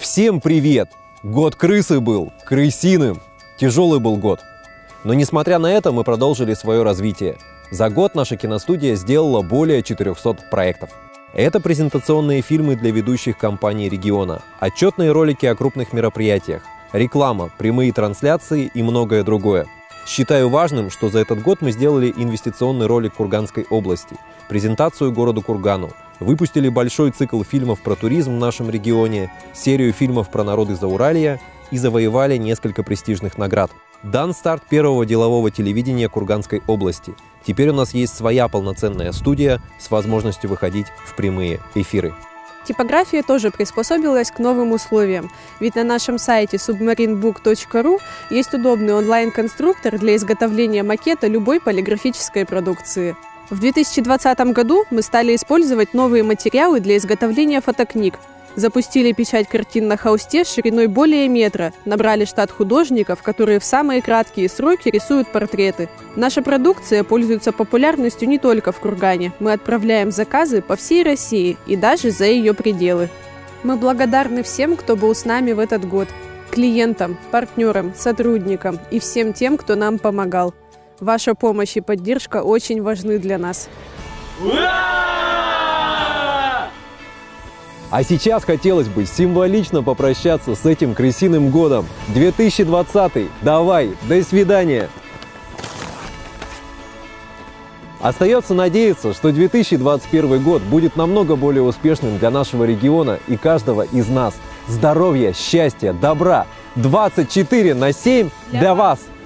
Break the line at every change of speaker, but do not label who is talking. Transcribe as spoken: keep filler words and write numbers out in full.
Всем привет! Год крысы был, крысиным. Тяжелый был год. Но несмотря на это, мы продолжили свое развитие. За год наша киностудия сделала более четырёхсот проектов. Это презентационные фильмы для ведущих компаний региона, отчетные ролики о крупных мероприятиях, реклама, прямые трансляции и многое другое. Считаю важным, что за этот год мы сделали инвестиционный ролик Курганской области, презентацию городу Кургану, выпустили большой цикл фильмов про туризм в нашем регионе, серию фильмов про народы Зауралья и завоевали несколько престижных наград. Дан старт первого делового телевидения Курганской области. Теперь у нас есть своя полноценная студия с возможностью выходить в прямые эфиры.
Типография тоже приспособилась к новым условиям, ведь на нашем сайте субмаринбук точка ру есть удобный онлайн-конструктор для изготовления макета любой полиграфической продукции. В две тысячи двадцатом году мы стали использовать новые материалы для изготовления фотокниг. Запустили печать картин на холсте шириной более метра, набрали штат художников, которые в самые краткие сроки рисуют портреты. Наша продукция пользуется популярностью не только в Кургане. Мы отправляем заказы по всей России и даже за ее пределы. Мы благодарны всем, кто был с нами в этот год. Клиентам, партнерам, сотрудникам и всем тем, кто нам помогал. Ваша помощь и поддержка очень важны для нас.
А сейчас хотелось бы символично попрощаться с этим крысиным годом. две тысячи двадцатый. Давай, до свидания. Остается надеяться, что две тысячи двадцать первый год будет намного более успешным для нашего региона и каждого из нас. Здоровья, счастья, добра. двадцать четыре на семь для вас.